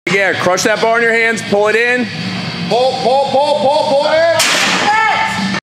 Air. Crush that bar in your hands, pull it in. Pull it in.